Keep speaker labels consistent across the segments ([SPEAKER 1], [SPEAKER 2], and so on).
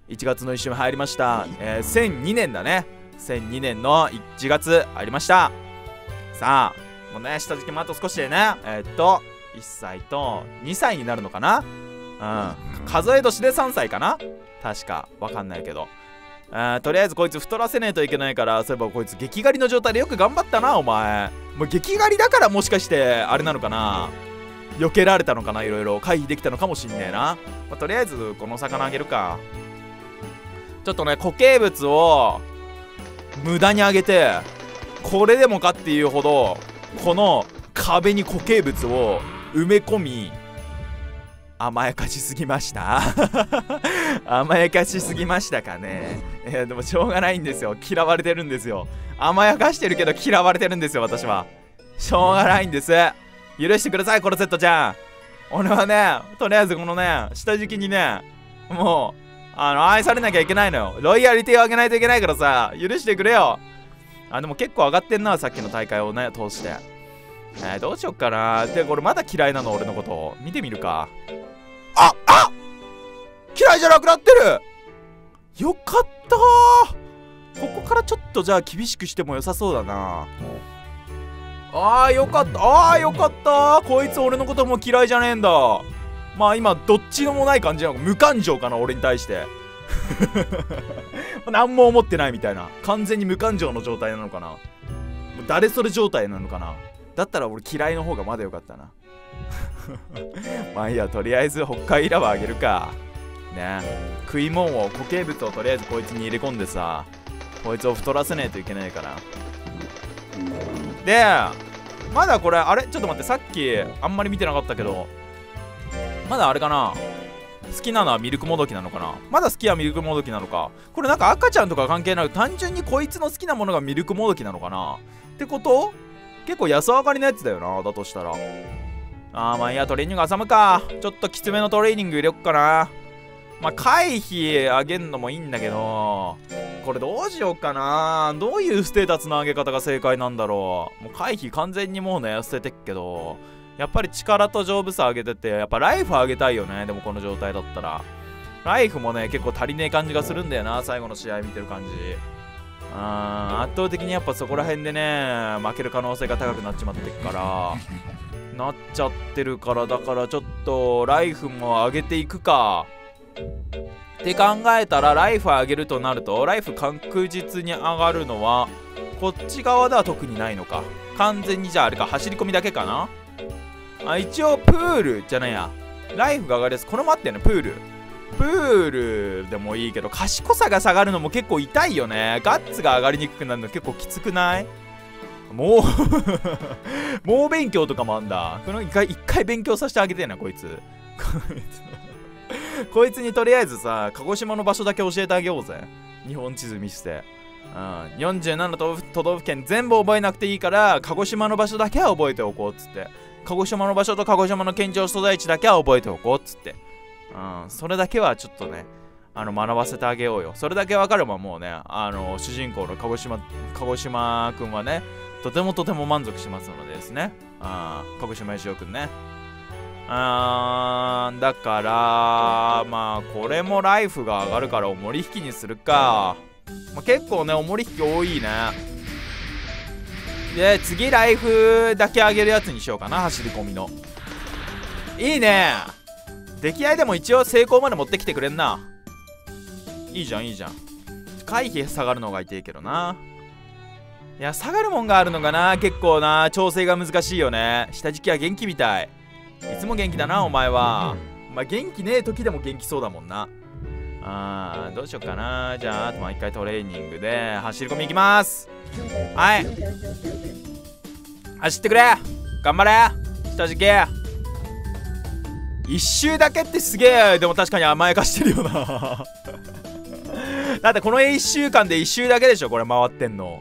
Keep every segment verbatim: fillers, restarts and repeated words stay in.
[SPEAKER 1] いちがつのいっしゅうめ入りました。えー、せんにねんだね。せんにねんのいちがつ入りました。さあもうね下敷きもあと少しでねえー、っといっさいとにさいになるのかな。うん数え年でさんさいかな確か。わかんないけど、あとりあえずこいつ太らせないといけないから、そういえばこいつ激狩りの状態でよく頑張ったなお前。もう激狩りだからもしかしてあれなのかな、避けられたのかな、いろいろ回避できたのかもしんねえな。まあ、とりあえずこの魚あげるか。ちょっとね固形物を無駄にあげて、これでもかっていうほどこの壁に固形物を埋め込み、甘やかしすぎました甘やかしすぎましたかね。いやでもしょうがないんですよ、嫌われてるんですよ。甘やかしてるけど嫌われてるんですよ私は。しょうがないんです。許してくださいコルセットちゃん。俺はねとりあえずこのね下敷きにねもうあの愛されなきゃいけないのよ。ロイヤリティを上げないといけないからさ、許してくれよ。あでも結構上がってんな、さっきの大会をね通して。えー、どうしよっかな。でこれまだ嫌いなの俺のことを見てみるか。ああ嫌いじゃなくなってる。よかったー。ここからちょっとじゃあ厳しくしても良さそうだな。あーよかった、あーよかったー。こいつ俺のことも嫌いじゃねえんだ。まあ今どっちでもない感じなの。無感情かな俺に対して何も思ってないみたいな、完全に無感情の状態なのかな。もう誰それ状態なのかな。だったら俺嫌いの方がまだよかったなまあいいや、とりあえず北海ラバーあげるかね。食い物を固形物をとりあえずこいつに入れ込んでさ、こいつを太らせないといけないから。でまだこれあれちょっと待って、さっきあんまり見てなかったけどまだあれかな、好きなのはミルクもどきなのかな。まだ好きはミルクもどきなのか。これなんか赤ちゃんとか関係なく単純にこいつの好きなものがミルクもどきなのかなってこと。結構安上がりのやつだよな、だとしたら。あーまあいいや、トレーニング挟むか。ちょっときつめのトレーニング入れよっかな。まあ回避上げんのもいいんだけど、これどうしようかな。どういうステータスの上げ方が正解なんだろう。もう回避完全にもうね捨ててっけど、やっぱり力と丈夫さ上げてて、やっぱライフ上げたいよね。でもこの状態だったらライフもね結構足りねえ感じがするんだよな、最後の試合見てる感じ。あ圧倒的にやっぱそこら辺でね負ける可能性が高くなっちまってっからなっちゃってるから、だからちょっとライフも上げていくかって考えたら、ライフ上げるとなるとライフ確実に上がるのはこっち側では特にないのか。完全にじゃああれか、走り込みだけかな。あ一応プールじゃないや、ライフが上がるやつこれもあってね。プールプールでもいいけど、賢さが下がるのも結構痛いよね。ガッツが上がりにくくなるの結構きつくない？もう猛勉強とかもあんだ。この一回一回勉強させてあげてえなこいつこいつこいつにとりあえずさ鹿児島の場所だけ教えてあげようぜ。日本地図見せて、うん、よんじゅうなな都道府県全部覚えなくていいから鹿児島の場所だけは覚えておこうっつって、鹿児島の場所と鹿児島の県庁所在地だけは覚えておこうっつって、うん、それだけはちょっとねあの学ばせてあげようよ。それだけ分かればもうねあの主人公の鹿児島鹿児島くんはねとてもとても満足しますのでですね。あ鹿児島よしおくんね。あーだからまあこれもライフが上がるからおもり引きにするか。まあ、結構ねおもり引き多いね。で次ライフだけ上げるやつにしようかな、走り込みの。いいね、出来合いでも一応成功まで持ってきてくれんな。いいじゃんいいじゃん。回避下がるのが痛いけどな。いや下がるもんがあるのがな結構な調整が難しいよね。下敷きは元気みたい。いつも元気だなお前は。お前元気ねえ時でも元気そうだもんな。あーどうしよっかな。じゃああともう一回トレーニングで走り込みいきます。はい走ってくれ、頑張れ下敷き。一周だけってすげえ。でも確かに甘やかしてるよなだってこのいっしゅうかんで一周だけでしょこれ回ってんの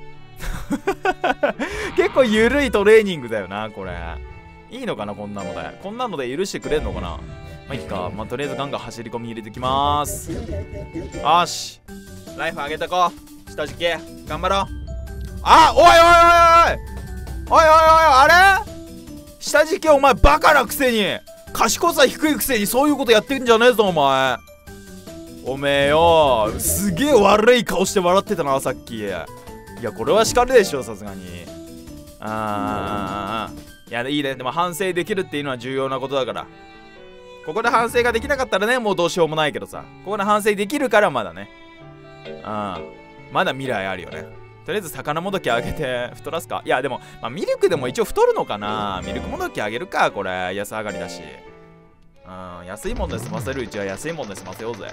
[SPEAKER 1] 結構ゆるいトレーニングだよなこれ。いいのかなこんなので。こんなので許してくれんのかな。まあいいか。まあとりあえずガンガン走り込み入れてきまーす。よしライフ上げてこう。下敷き頑張ろう。あおいおいおいおいおいおいおいあれ下敷きお前バカなくせに賢さ低いくせにそういうことやってんじゃねえぞお前。 おめえよ、すげえ悪い顔して笑ってたなさっき。いやこれは叱るでしょさすがに。あー、いやいいね。でも反省できるっていうのは重要なことだから、ここで反省ができなかったらね、もうどうしようもないけどさ、ここで反省できるからまだね、あーまだ未来あるよね。とりあえず魚もどきあげて太らすか。いやでも、まあ、ミルクでも一応太るのかな。ミルクもどきあげるか、これ安上がりだし。うん、安いもんで済ませるうちは安いもんで済ませようぜ。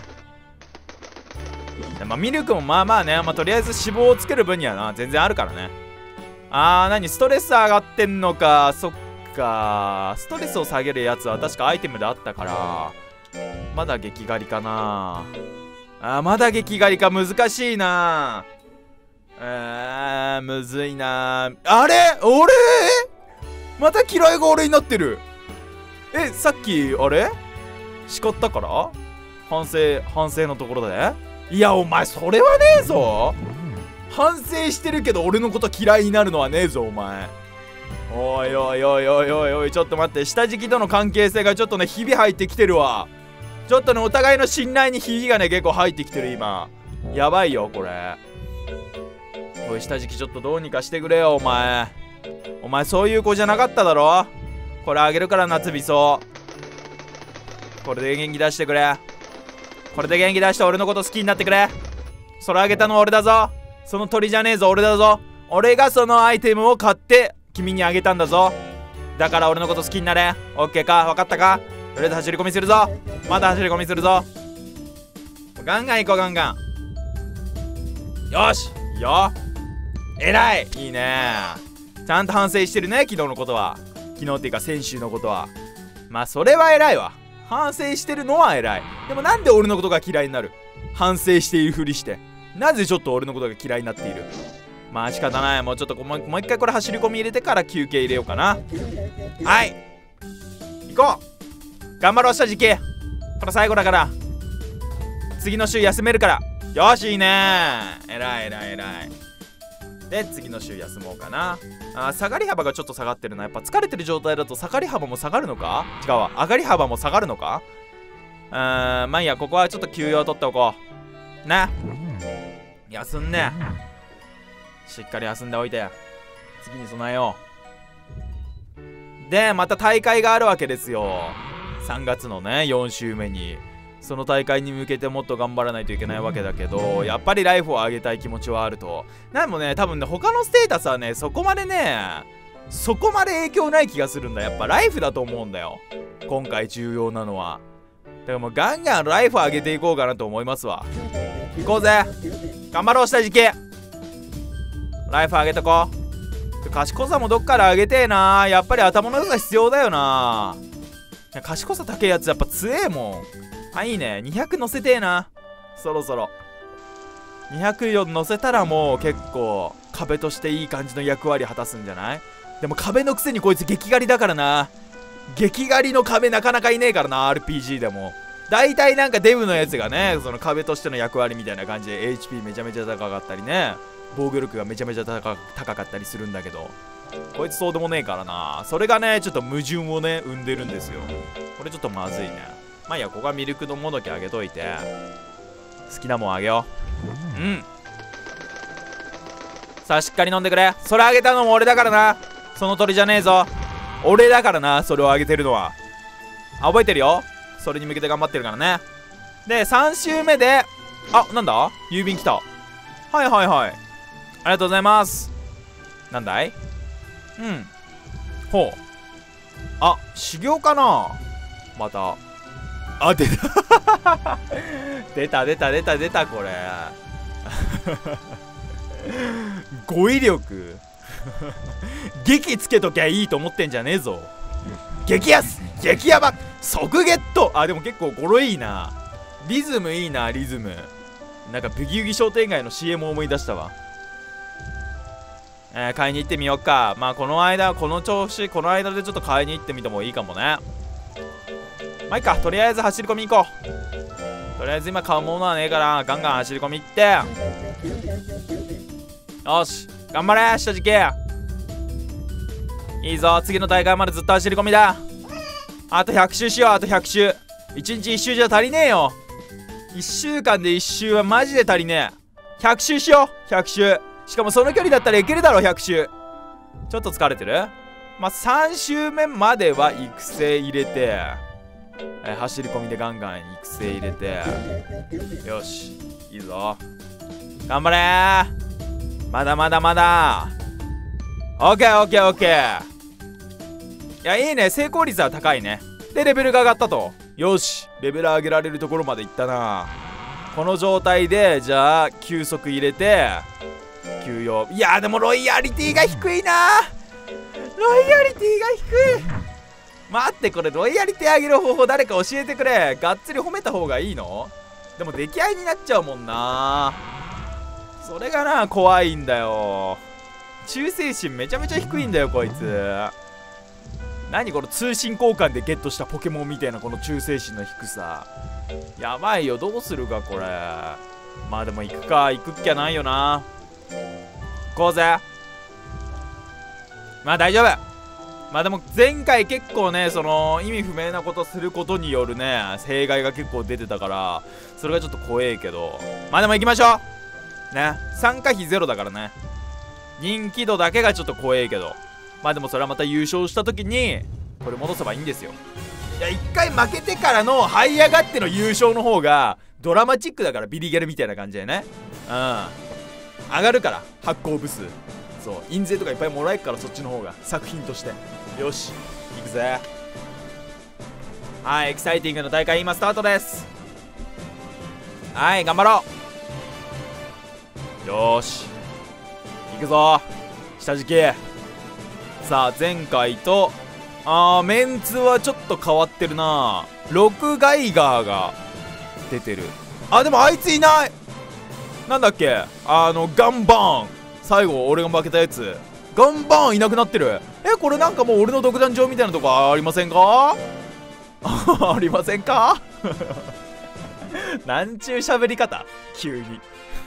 [SPEAKER 1] まあ、ミルクもまあまあね、まあ、とりあえず脂肪をつける分にはな全然あるからね。あー、何ストレス上がってんのか。そっか、ストレスを下げるやつは確かアイテムであったから、まだ激狩りかな。あー、まだ激狩りか。難しいな。えー、むずいな。あれ俺また嫌いが俺になってる。え、さっきあれ叱ったから反省反省のところで。いやお前それはねえぞ。反省してるけど俺のこと嫌いになるのはねえぞお前。おいおいおいおいおいおい、ちょっと待って。下敷きとの関係性がちょっとねひび入ってきてるわ。ちょっとねお互いの信頼にひびがね結構入ってきてる今。やばいよこれ。おい下敷きちょっとどうにかしてくれよお前。お前そういう子じゃなかっただろ。これあげるから夏美そう。これで元気出してくれ。これで元気出して俺のこと好きになってくれ。それあげたの俺だぞ。その鳥じゃねえぞ俺だぞ。俺がそのアイテムを買って君にあげたんだぞ。だから俺のこと好きになれ。オッケーか、分かったか。とりあえず走り込みするぞ。また走り込みするぞ。ガンガン行こうガンガン。よしいいよ。えらいいいね。ちゃんと反省してるね昨日のことは。昨日っていうか先週のことは。まあそれは偉いわ。反省してるのは偉い。でもなんで俺のことが嫌いになる。反省しているふりしてなぜちょっと俺のことが嫌いになっている。まあ仕方ない。もうちょっともうもう一回これ走り込み入れてから休憩入れようかな。はい行こう。頑張ろう下敷き。これ最後だから次の週休めるから。よしいいね。えらいえらいえらい。で次の週休もうかな。あー下がり幅がちょっと下がってるな。やっぱ疲れてる状態だと下がり幅も下がるのか。違うわ、上がり幅も下がるのか。うーんまあいいや、ここはちょっと休養取っておこうな。休んね。しっかり休んでおいて次に備えよう。でまた大会があるわけですよ。さんがつのねよん週目に。その大会に向けてもっと頑張らないといけないわけだけど、やっぱりライフを上げたい気持ちはあると。でもね多分ね他のステータスはねそこまでねそこまで影響ない気がするんだ。やっぱライフだと思うんだよ今回重要なのは。だからもうガンガンライフ上げていこうかなと思いますわ。行こうぜ頑張ろう下敷き。ライフ上げとこう。賢さもどっから上げてえな。やっぱり頭の良さ必要だよな。賢さ高えやつやっぱ強えもん。あいいね。にひゃく乗せてえなそろそろ。にひゃくよん乗せたらもう結構壁としていい感じの役割果たすんじゃない。でも壁のくせにこいつ激狩りだからな。激狩りの壁なかなかいねえからな アールピージー でも。大体なんかデブのやつがねその壁としての役割みたいな感じで エイチピー めちゃめちゃ高かったりね、防御力がめちゃめちゃ 高, 高かったりするんだけど、こいつそうでもねえからな。それがねちょっと矛盾をね生んでるんですよ。これちょっとまずいね。まあいいや、ここはミルクのもどきあげといて好きなもんあげよう。うん、さあしっかり飲んでくれ。それあげたのも俺だからな。その鳥じゃねえぞ。俺だからなそれをあげてるのは。あ覚えてるよ。それに向けて頑張ってるからね。でさん週目で、あなんだ郵便来た。はいはいはい、ありがとうございます。なんだい。うんほう。あ修行かなまた。あ出た出た出た出た出たこれ語彙力激つけときゃいいと思ってんじゃねえぞ。激安激ヤバ即ゲット。あでも結構語呂いいな。リズムいいなリズム。なんかブギウギ商店街の シーエム を思い出したわ。えー、買いに行ってみようか。まあこの間この調子この間でちょっと買いに行ってみてもいいかもね。まあいいか、とりあえず走り込み行こう。とりあえず今買うものはねえからガンガン走り込み行って。よし頑張れ下敷き。いいぞ次の大会までずっと走り込みだ。あとひゃく周しよう。あとひゃく周。いちにちいち周じゃ足りねえよ。 いっしゅうかんでいっ周はマジで足りねえ。ひゃく周しよう。ひゃく周。しかもその距離だったらいけるだろ。ひゃく周ちょっと疲れてる。まあさん周目までは育成入れて、え走り込みでガンガン育成入れて、よしいいぞ。頑張れー。まだまだまだ。オッケーオッケーオッケー。いやいいね、成功率は高いね。でレベルが上がったと。よしレベル上げられるところまでいったな。この状態でじゃあ休息入れて休養。いやでもロイヤリティが低いな。ロイヤリティが低い。待って、これロイヤリティ上げる方法誰か教えてくれ。がっつり褒めた方がいいの？でも出来合いになっちゃうもんな。それがな怖いんだよ。忠誠心めちゃめちゃ低いんだよこいつ。何この通信交換でゲットしたポケモンみたいなこの忠誠心の低さ。やばいよ。どうするかこれ。まあでも行くか。行くっきゃないよな。行こうぜ。まあ大丈夫。まあでも前回結構ねその意味不明なことすることによるね弊害が結構出てたから、それがちょっと怖えけど、まあでも行きましょうね。参加費ゼロだからね。人気度だけがちょっと怖えけど、まあでもそれはまた優勝した時にこれ戻せばいいんですよ。いや一回負けてからの這い上がっての優勝の方がドラマチックだから。ビリギャルみたいな感じでね。うん上がるから発行部数。そう印税とかいっぱいもらえるから、そっちの方が作品として。よし行くぜ。はいエキサイティングな大会今スタートです。はい頑張ろう。よーし行くぞ下敷き。さあ前回とあーメンツはちょっと変わってるな。ろくガイガーが出てる。あでもあいついない。なんだっけあのガンバーン、最後俺が負けたやつ。ガンバーンいなくなってる。えこれなんかもう俺の独壇場みたいなとこありませんかありませんかなんちゅう喋り方急に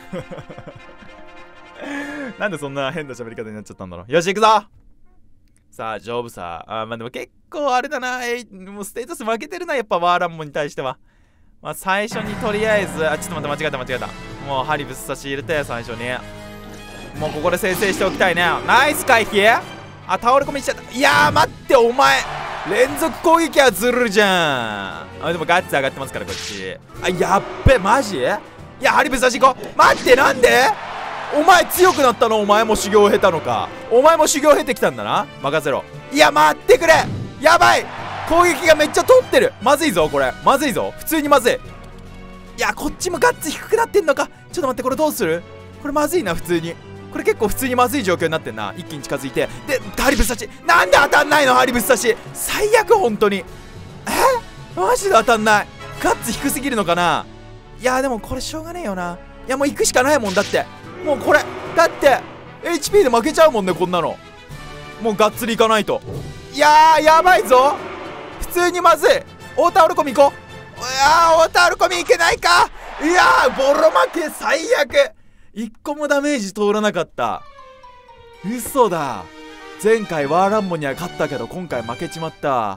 [SPEAKER 1] なんでそんな変な喋り方になっちゃったんだろう。よし行くぞ。さあ丈夫さ。あまあでも結構あれだな。えもうステータス負けてるなやっぱワーランモンに対しては。まあ最初にとりあえずあちょっと待って間違えた間違えた。もう針ぶっ刺し入れて最初にもうここで先制しておきたいね。ナイス回避。あ倒れ込みしちゃった。いやー待ってお前連続攻撃はずるじゃん。あでもガッツ上がってますからこっち。あやっべマジ。いや針ぶっ刺し行こう。待ってなんでお前強くなったの。お前も修行を経たのか。お前も修行を経てきたんだな。任せろ。いや待ってくれ。やばい攻撃がめっちゃ通ってる。まずいぞこれ。まずいぞ普通にまずい。いやこっちもガッツ低くなってんのか。ちょっと待ってこれどうする。これまずいな普通に。これ結構普通にまずい状況になってんな。一気に近づいてで針ぶっ刺し。なんで当たんないの針ぶっ刺し。最悪本当に。えマジで当たんない。ガッツ低すぎるのかな。いやでもこれしょうがねえよな。いやもう行くしかないもんだって。もうこれだって エイチピー で負けちゃうもんねこんなの。もうがっつりいかないと。いやーやばいぞ普通にまずい。大倒れ込み行こう。いやー大倒れ込みいけないか。いやーボロ負け最悪。いっこもダメージ通らなかった。嘘だ。前回ワーランモンには勝ったけど今回負けちまった。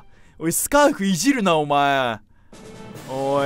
[SPEAKER 1] おいスカーフいじるなお前。おい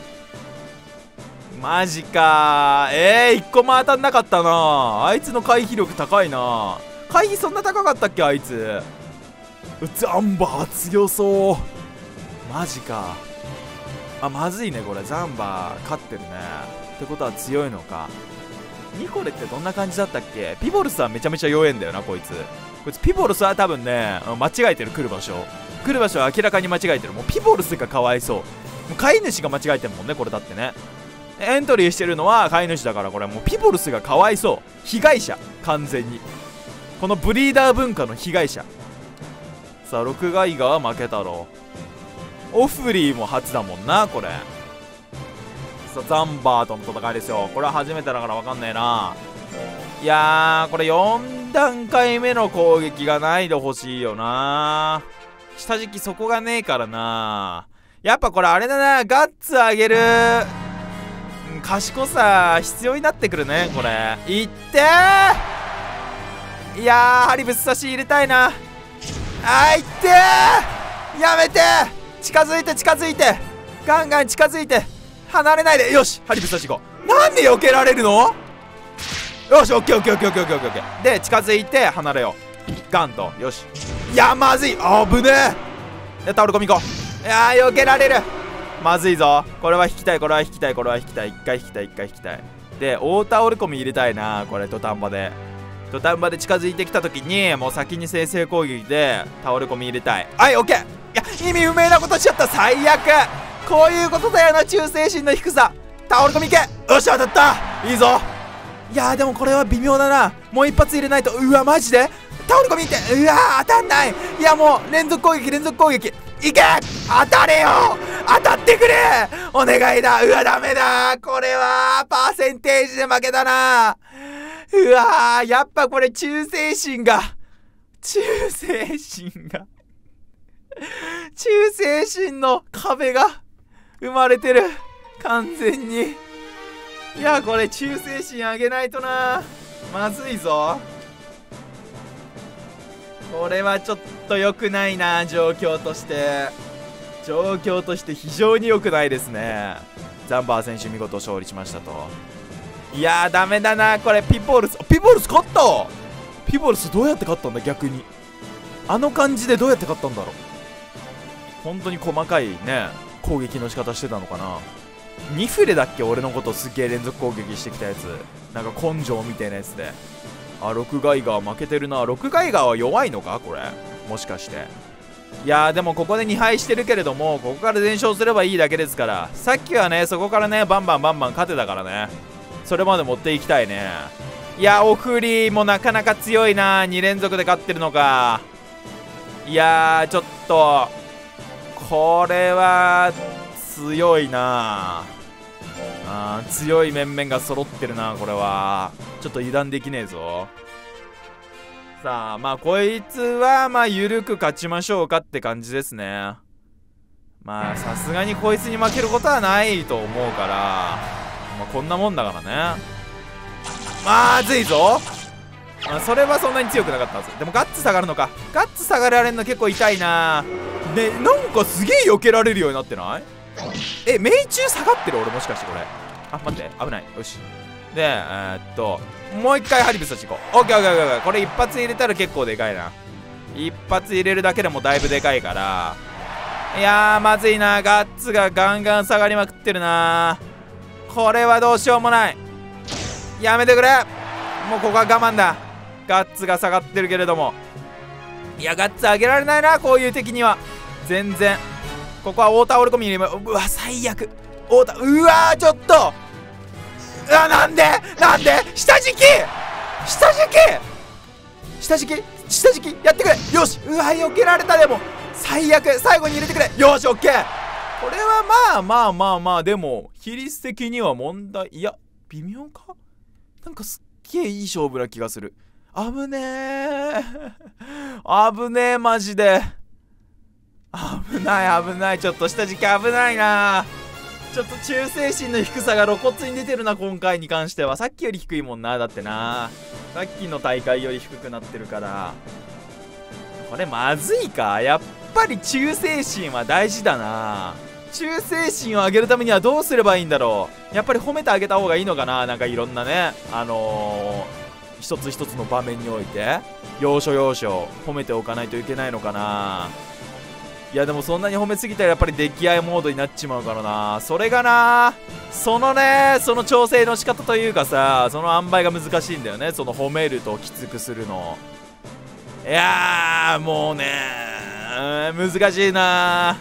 [SPEAKER 1] マジかー。えー、いっこも当たんなかったな。あいつの回避力高いな。回避そんな高かったっけあいつ。ザンバー強そう。マジか。あまずいねこれ。ザンバー勝ってるね。ってことは強いのか。ニコレってどんな感じだったっけ。ピボルスはめちゃめちゃ弱えんだよなこいつ。こいつピボルスは多分ね間違えてる。来る場所来る場所は明らかに間違えてる。もうピボルスがかわいそう。もう飼い主が間違えてるもんねこれだってね。エントリーしてるのは飼い主だからこれもうピボルスがかわいそう。被害者完全に。このブリーダー文化の被害者。さあろくガイガーは負けたろ。オフリーも初だもんなこれ。さあザンバーとの戦いですよ。これは初めてだから分かんないな。いやーこれよん段階目の攻撃がないでほしいよな。下敷きそこがねえからな。やっぱこれあれだな。ガッツ上げる賢さ必要になってくるねこれ。いってー。いやー針ぶっ刺し入れたいな。あーいってー。やめて。近づいて近づいてガンガン近づいて。 離れないで。よし、ハリブスタチ行こう。なんで避けられるの？よし、オッケーオッケーオッケーオッケーオッケーオッケー。で、近づいて離れよう。ガンと。よし。いや、まずい。あぶねえ。で、倒れ込み行こう。いやー、避けられる。まずいぞ。これは引きたい、これは引きたい、これは引きたい。一回引きたい、一回引きたい。で、大倒れ込み入れたいな、これ、土壇場で。土壇場で近づいてきた時に、もう先に先制攻撃で倒れ込み入れたい。はい、オッケー。いや、意味不明なことしちゃった。最悪。こういうことだよな、忠誠心の低さ。倒れ込みいけ。よし、当たった。いいぞ。いやー、でもこれは微妙だな。もう一発入れないと。うわ、マジで倒れ込みいって。うわー、当たんない。いや、もう連続攻撃、連続攻撃。いけ。当たれよ。当たってくれ。お願いだ。うわ、ダメだ。これはパーセンテージで負けたな。うわー、やっぱこれ忠誠心が忠誠心が忠誠心の壁が生まれてる。完全に。いや、これ忠誠心上げないとな。まずいぞ。これはちょっと良くないな。状況として状況として非常に良くないですね。ザンバー選手見事勝利しましたと。いやー、ダメだな。これピポールス、ピポールス勝った。ピポールスどうやって勝ったんだ。逆にあの感じでどうやって勝ったんだろう。本当に細かいね攻撃の仕方してたのかな。にフレだっけ、俺のことすっげえ連続攻撃してきたやつ。なんか根性みたいなやつで。あ、ロクガイガー負けてるな。ロクガイガーは弱いのかこれ、もしかして。いやー、でもここでに敗してるけれども、ここから全勝すればいいだけですから。さっきはね、そこからねバンバンバンバン勝てたからね。それまで持っていきたいね。いや、オフリーもなかなか強いな。に連続で勝ってるのか。いやー、ちょっとこれは強いなあ。強い面々が揃ってるな。これはちょっと油断できねえぞ。さあ、まあこいつはまあ緩く勝ちましょうかって感じですね。まあさすがにこいつに負けることはないと思うから、まあ、こんなもんだからね。まずいぞ。まあ、それはそんなに強くなかったはず。でもガッツ下がるのか。ガッツ下がられるの結構痛いな。ね、なんかすげえ避けられるようになってない？え、命中下がってる俺、もしかしてこれ。あ、待って、危ない。よし。で、えー、っともう一回ハリブスたち行こう。オッケーオッケーオッケー。これ一発入れたら結構でかいな。一発入れるだけでもだいぶでかいから。いやー、まずいな。ガッツがガンガン下がりまくってるな。これはどうしようもない。やめてくれ。もうここは我慢だ。ガッツが下がってるけれども。いや、ガッツ上げられないな、こういう敵には。全然。ここは大倒れ込みに入れま、うわ、最悪。大倒、うわー、ちょっと。うわ、なんでなんで下敷き下敷き下敷き下敷きやってくれ。よし。うわ、避けられた。でも最悪。最後に入れてくれ。よし、オッケー。これはまあまあまあまあ、でも比率的には問題、いや微妙か。なんかすっげえいい勝負な気がする。危ねえ危ねえ、マジで危ない危ない。ちょっと下敷き危ないな。ちょっと忠誠心の低さが露骨に出てるな、今回に関しては。さっきより低いもんな。だってな、さっきの大会より低くなってるから。これまずいか。やっぱり忠誠心は大事だな。忠誠心を上げるためにはどうすればいいんだろう。やっぱり褒めてあげた方がいいのかな。なんかいろんなね、あのー、一つ一つの場面において要所要所褒めておかないといけないのかな。いやでもそんなに褒めすぎたらやっぱり出来合いモードになっちまうからな。それがな、そのね、その調整の仕方というかさ、その塩梅が難しいんだよね。その褒めるときつくするの。いやーもうねー、難しいな。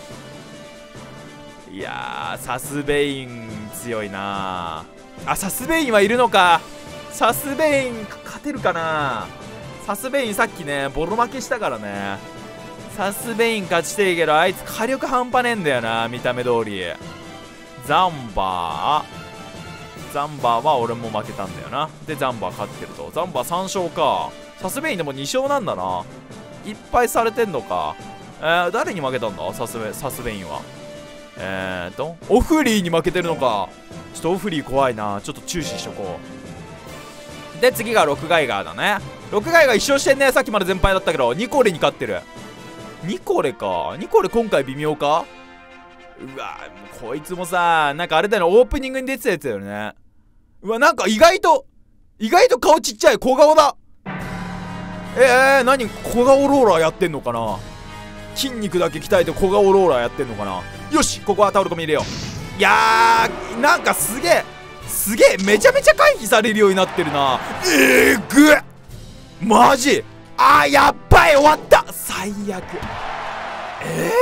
[SPEAKER 1] いやー、サスベイン強いなあ。サスベインはいるのか。サスベイン勝てるかな。サスベインさっきねボロ負けしたからね。サスベイン勝ちていいけど、あいつ火力半端ねえんだよな、見た目通り。ザンバーザンバーは俺も負けたんだよな。でザンバー勝ってると。ザンバーさん勝か。サスベインでもに勝なんだな。いっぱいされてんのか。えー、誰に負けたんだサスベ、サスベインは。えーとオフリーに負けてるのか。ちょっとオフリー怖いな。ちょっと注視しとこう。で次がロクガイガーだね。ロクガイガーいち勝してんね。さっきまで全敗だったけどニコレに勝ってる。ニコレか。ニコレ今回微妙か。 うわもうこいつもさ、なんかあれだよね、オープニングに出てたやつだよね。うわ、なんか意外と意外と顔ちっちゃい小顔だ。えー、何小顔ローラーやってんのかな。筋肉だけ鍛えて小顔ローラーやってんのかな。よし、ここはタオル込み入れよう。いやー、なんかすげえすげえめちゃめちゃ回避されるようになってるな。えーぐっマジ。あーやっばい、終わった。最悪。え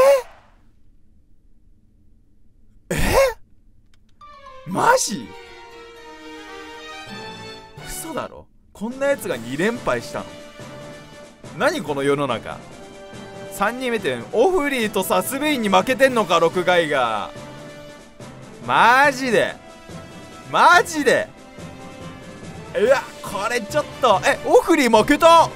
[SPEAKER 1] ー、えー、マジ嘘だろ。こんなやつがに連敗したの。何この世の中。さんにんめってオフリーとサスベインに負けてんのか、録画イが。マジでマジでうわ、これちょっと、え、オフリー負けた。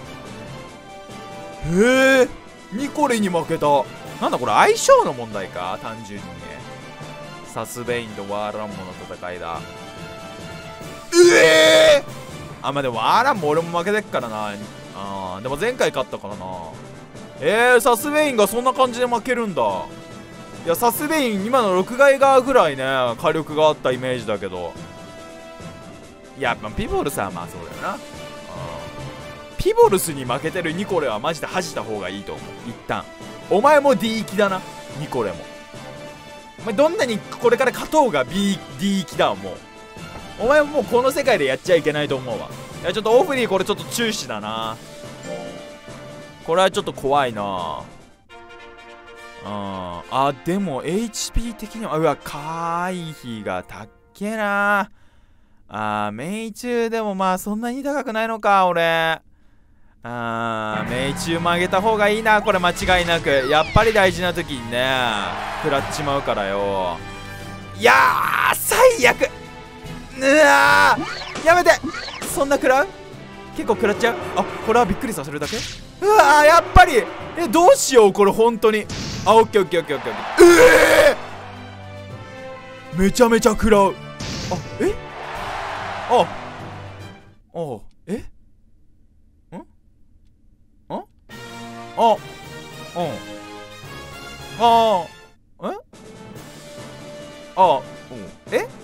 [SPEAKER 1] へえ、ニコレに負けた。なんだこれ、相性の問題か、単純にね。サスベインとワーランモの戦いだ。うえーあ、まあ、でもワーランも俺も負けてっからな。あーでも前回勝ったからな。えー、サスベインがそんな感じで負けるんだ。いや、サスベイン今の録画イガーぐらいね火力があったイメージだけど、いや、まあ、ピボルスはまあそうだよな。ピボルスに負けてるニコレはマジで恥じた方がいいと思う。一旦お前も D 行きだな、ニコレも。お前どんなにこれから勝とうが B、D 行きだわ。もうお前もうこの世界でやっちゃいけないと思うわ。いや、ちょっとオフリーこれちょっと注視だな。これはちょっと怖いな。うん、あ、でも エイチピー 的には、うわ、回避がたっけな。あー、命中でもまあそんなに高くないのか、俺。あー、命中も上げた方がいいな、これ間違いなく。やっぱり大事な時にね、食らっちまうからよ。いやー、最悪。うわー、やめて。そんな食らう？結構食らっちゃう。あ、これはびっくりさせるだけ。うわー、やっぱり。え、どうしようこれ本当に。あ、オッケーオッケーオッケーオッケー。ええー、めちゃめちゃ食らう。あ、えああ、えんんああ、うんああ、えあ、うんえ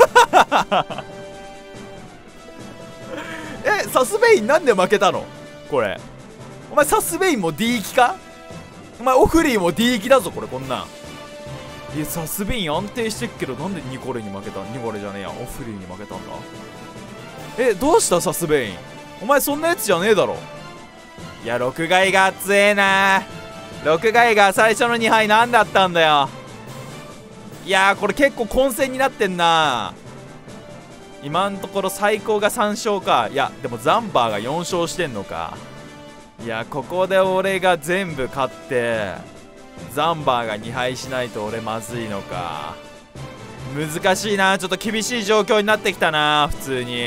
[SPEAKER 1] え、サスベインなんで負けたのこれ。お前サスベインも D 行きか。お前オフリーも D 行きだぞこれ。こんなんいや、サスベイン安定してっけど、なんでニコレに負けた。ニコレじゃねえや、オフリーに負けたんだ。え、どうしたサスベイン。お前そんなやつじゃねえだろ。いや、録画イが強えな。録画イが最初のにはい何だったんだよ。いやー、これ結構混戦になってんな。今のところ最高がさん勝か。いやでもザンバーがよん勝してんのか。いや、ここで俺が全部勝ってザンバーがに敗しないと俺まずいのか。難しいな。ちょっと厳しい状況になってきたな。普通に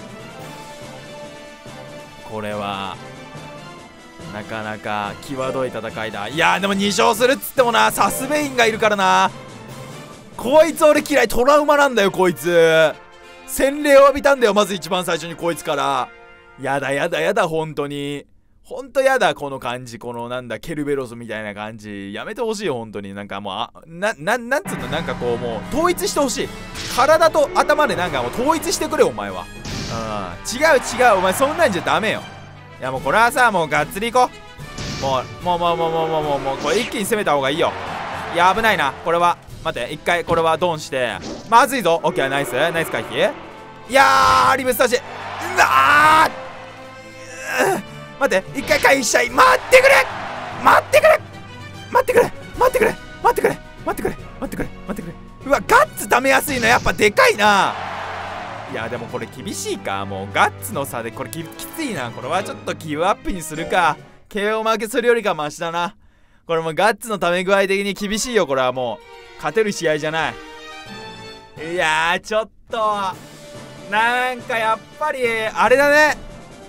[SPEAKER 1] これはなかなか際どい戦いだ。いやー、でもに勝するっつってもな、サスベインがいるからな。こいつ俺嫌い。トラウマなんだよこいつ。洗礼を浴びたんだよ、まず一番最初にこいつから。やだやだやだ、本当にほんとやだ、この感じ。このなんだケルベロスみたいな感じやめてほしいよ本当に。なんかもう、あなななんつうの、なんかこうもう統一してほしい。体と頭でなんかもう統一してくれお前は。うん、違う違う、お前そんなんじゃダメよ。いやもうこれはさ、もうがっつりいこう。もうもうもうもうもうもうもうもうこれ一気に攻めた方がいいよ。いや危ないなこれは。待って、一回これはドンしてまずいぞ。オッケー、ナイスナイス回避。いやー、リブスタジ。うわー、待って、一回回避したい。待ってくれ待ってくれ待ってくれ待ってくれ待ってくれ待ってくれ待ってくれ待ってくれ。うわ、ガッツ溜めやすいのやっぱでかいな。いやでもこれ厳しいか。もうガッツの差でこれ き, きついな。これはちょっとギブアップにするか。 ケーオー 負けするよりかマシだな。これもうガッツのため具合的に厳しいよ。これはもう勝てる試合じゃない。いやー、ちょっとなんかやっぱりあれだね。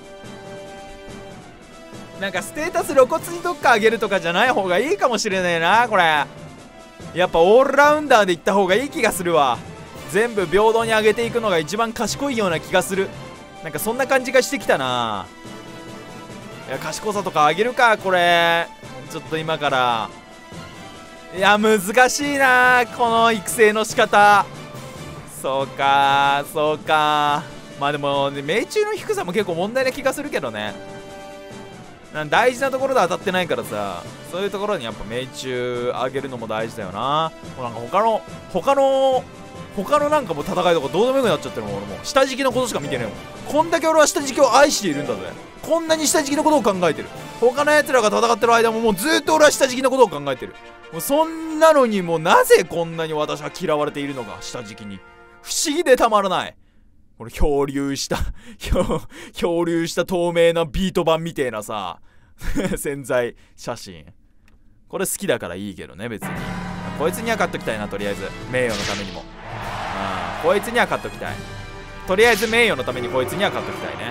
[SPEAKER 1] なんかステータス露骨にどっか上げるとかじゃない方がいいかもしれねえな。これやっぱオールラウンダーでいった方がいい気がするわ。全部平等に上げていくのが一番賢いような気がする。なんかそんな感じがしてきたな。いや、賢さとか上げるかこれ。ちょっと今からいや難しいなこの育成の仕方。そうかそうか。まあでも、ね、命中の低さも結構問題な気がするけどね。なん大事なところで当たってないからさ、そういうところにやっぱ命中上げるのも大事だよな。もうなんか他の他の他のなんかもう戦いとかどうでもよくなっちゃってるもん。俺も下敷きのことしか見てねえもん。こんだけ俺は下敷きを愛しているんだぜ。こんなに下敷きのことを考えてる。他の奴らが戦ってる間ももうずっと俺は下敷きのことを考えてる。もうそんなのにもうなぜこんなに私は嫌われているのか、下敷きに。不思議でたまらない。この漂流した漂流した透明なビート板みてえなさ潜在写真。これ好きだからいいけどね別に。こいつには買っときたいな、とりあえず名誉のためにも。あこいつには買っときたい。とりあえず名誉のためにこいつには買っときたいね。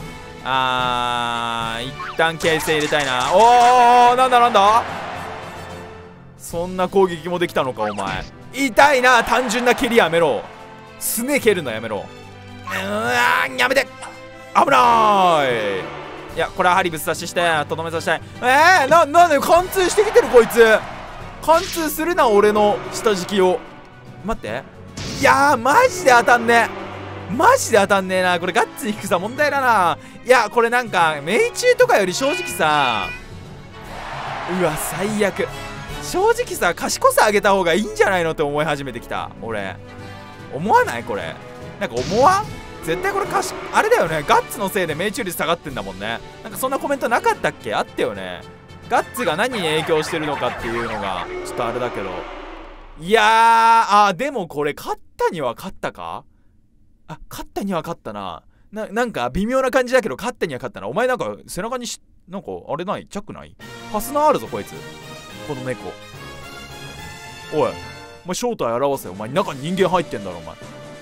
[SPEAKER 1] あー一旦形成入れたいな。おーなんだなんだ、そんな攻撃もできたのかお前。痛いな、単純な蹴りやめろ。すね蹴るのやめろ。うわーやめて、危ない。いやこれは針ぶっ刺ししてとどめさせたい。えー、な、なんで貫通してきてるこいつ。貫通するな俺の下敷きを。待って、いやーマジで当たんねえ、マジで当たんねえな。これガッツ低さ問題だな。いやこれなんか命中とかより正直さ、うわ最悪。正直さ賢さ上げた方がいいんじゃないのって思い始めてきた俺。思わないこれ。なんか思わん、絶対これかしあれだよね、ガッツのせいで命中率下がってんだもんね。なんかそんなコメントなかったっけ、あったよね。ガッツが何に影響してるのかっていうのがちょっとあれだけど。いやーあーでもこれ勝ったには勝ったか。あ勝ったには勝ったな。ななんか微妙な感じだけど勝ったには勝ったな。お前なんか背中にしなんかあれない、チャックない、ファスナーあるぞこいつ、この猫。おいお前正体表せ。お前中に人間入ってんだろお前。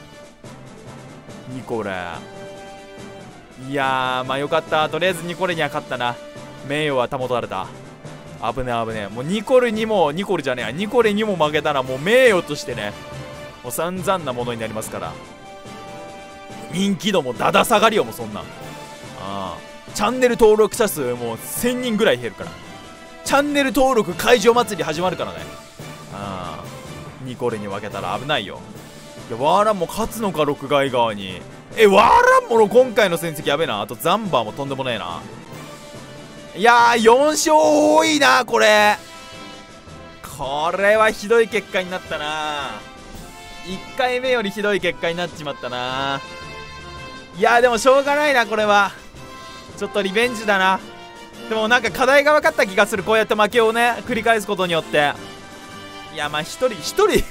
[SPEAKER 1] ニコレ。いやーまあよかった、とりあえずニコレには勝ったな。名誉は保たれた。危ね危ね。もうニコルにもニコルじゃねえやニコレにも負けたらもう名誉としてね、もう散々なものになりますから。人気度もだだ下がりよもうそんなん。ああチャンネル登録者数もうせんにんぐらい減るから。チャンネル登録解除祭り始まるからね。ああニコレに負けたら危ないよ。いやワーランも勝つのか録外側に。えワーランもの今回の戦績やべえな。あとザンバーもとんでもねえな。いやーよん勝多いなこれ。これはひどい結果になったな。いっかいめよりひどい結果になっちまったな。いやーでもしょうがないなこれは。ちょっとリベンジだな。でもなんか課題が分かった気がする。こうやって負けをね繰り返すことによって。いやまあ一人一人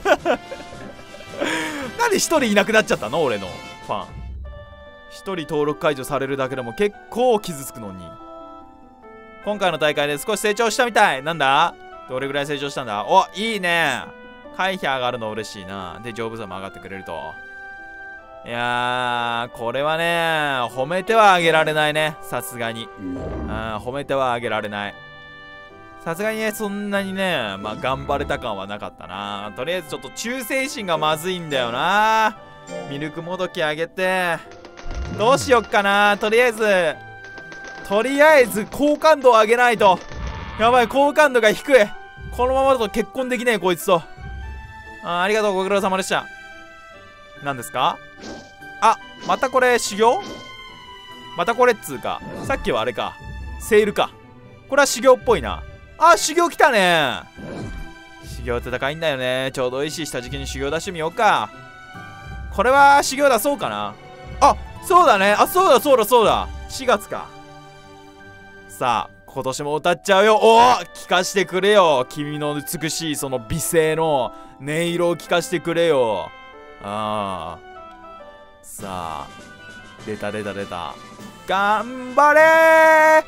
[SPEAKER 1] なんで一人いなくなっちゃったの俺のファン。一人登録解除されるだけでも結構傷つくのに。今回の大会で少し成長したみたい。なんだどれぐらい成長したんだ。おいいね、回避上がるの嬉しいな。で丈夫さも上がってくれると。いやーこれはね褒めてはあげられないね、さすがに。あ褒めてはあげられない。さすがにねそんなにねまあ頑張れた感はなかったな。とりあえずちょっと忠誠心がまずいんだよな。ミルクもどきあげてどうしよっかな。とりあえずとりあえず好感度を上げないと。やばい好感度が低い。このままだと結婚できねえこいつと。あありがとうご苦労様でした。何ですか。あまたこれ修行、またこれっつうかさっきはあれかセールか。これは修行っぽいな。あ修行来たね。修行って高いんだよね。ちょうどいいし下敷きに修行出してみようか。これは修行出そうかな。あそうだね。あそうだそうだそうだしがつか。さあ今年も歌っちゃうよ。おお聞かしてくれよ。君の美しいその美声の音色を聞かしてくれよ。ああさあ出た出た出た。頑張れ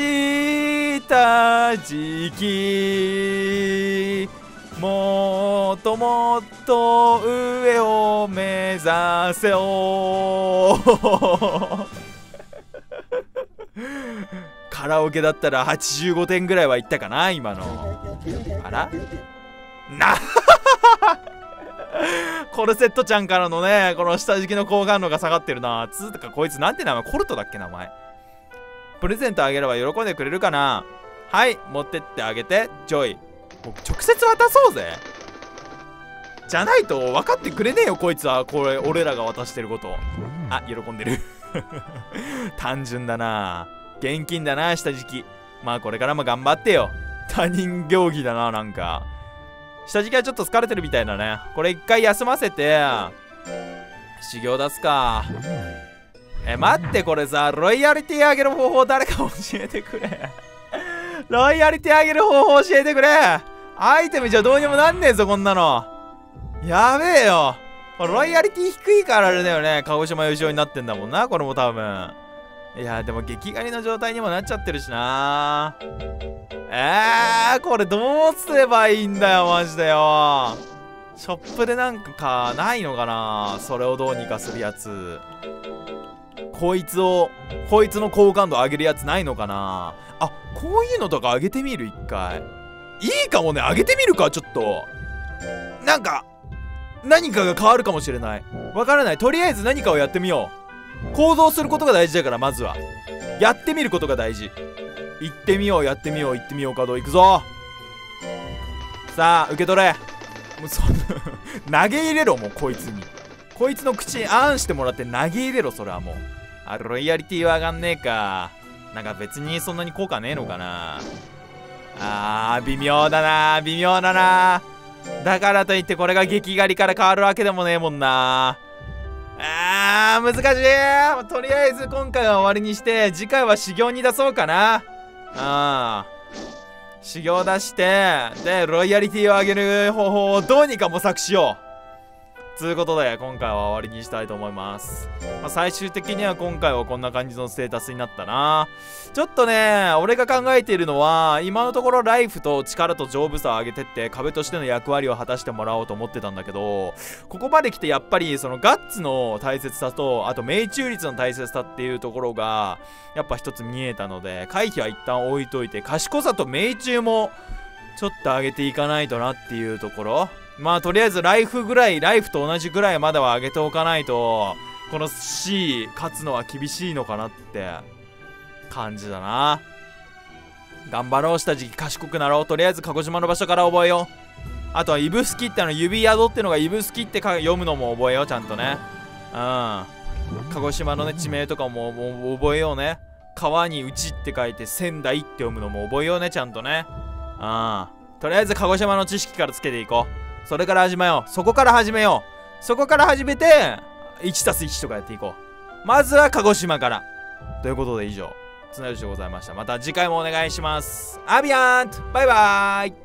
[SPEAKER 1] 下敷きもっともっと上を目指せよカラオケだったらはちじゅうごてんぐらいはいったかな今の。あらなコルセットちゃんからのねこの下敷きの好感度が下がってるな。つーとかこいつなんて名前、コルトだっけ名前。プレゼントあげれば喜んでくれるかな。はい持ってってあげてジョイ。 僕直接渡そうぜ。じゃないと分かってくれねえよこいつは。これ俺らが渡してること。あ、喜んでる単純だな。現金だな、下敷き。まあこれからも頑張ってよ。他人行儀だな。なんか下敷きはちょっと疲れてるみたいだね。これ一回休ませて修行出すか。え、待って、これさ、ロイヤリティ上げる方法誰か教えてくれロイヤリティ上げる方法教えてくれ。アイテムじゃどうにもなんねえぞこんなの。やべえよ。ロイヤリティ低いからあれだよね。鹿児島優勝になってんだもんな、これも多分。いやでも激狩りの状態にもなっちゃってるしな。えー、これどうすればいいんだよマジでよ。ショップでなんかないのかな、それをどうにかするやつ。こいつをこいつの好感度上げるやつないのかな。あ、こういうのとか上げてみる。一回いいかもね。上げてみるか。ちょっとなんか何かが変わるかもしれない。わからない。とりあえず何かをやってみよう。行動することが大事だから、まずはやってみることが大事。行ってみよう、やってみよう、行ってみようか。どう行くぞ。さあ受け取れ。もうそんな投げ入れろ。もうこいつにこいつの口にあんしてもらって投げ入れろ。それはもうあ、ロイヤリティは上がんねえか。なんか別にそんなに効果ねえのかな。あー微妙だな、微妙だな。だからといってこれが激狩りから変わるわけでもねえもんな。あー難しい。とりあえず今回は終わりにして次回は修行に出そうかな。あー修行出してでロイヤリティを上げる方法をどうにか模索しようつうことで今回は終わりにしたいと思います。まあ、最終的には今回はこんな感じのステータスになったな。ちょっとね俺が考えているのは今のところライフと力と丈夫さを上げてって壁としての役割を果たしてもらおうと思ってたんだけど、ここまで来てやっぱりそのガッツの大切さとあと命中率の大切さっていうところがやっぱ一つ見えたので、回避は一旦置いといて賢さと命中もちょっと上げていかないとなっていうところ。まあとりあえずライフぐらいライフと同じぐらいまでは上げておかないとこの C 勝つのは厳しいのかなって感じだな。頑張ろう。した時期賢くなろう。とりあえず鹿児島の場所から覚えよう。あとは指宿ってあの指宿ってのが指宿ってか読むのも覚えようちゃんとね。うん鹿児島のね地名とかももう覚えようね。川に内って書いて仙台って読むのも覚えようねちゃんとね。うんとりあえず鹿児島の知識からつけていこう。それから始めよう。そこから始めよう。そこから始めて いちたすいち とかやっていこう。まずは鹿児島からということで以上綱吉でございました。また次回もお願いします。アビアントバイバーイ。